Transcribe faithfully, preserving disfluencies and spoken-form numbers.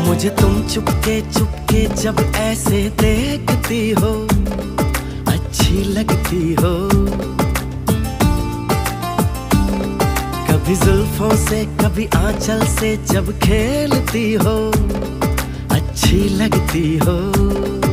मुझे तुम चुपके चुपके जब ऐसे देखती हो, अच्छी लगती हो। कभी जुल्फों से कभी आंचल से जब खेलती हो, अच्छी लगती हो।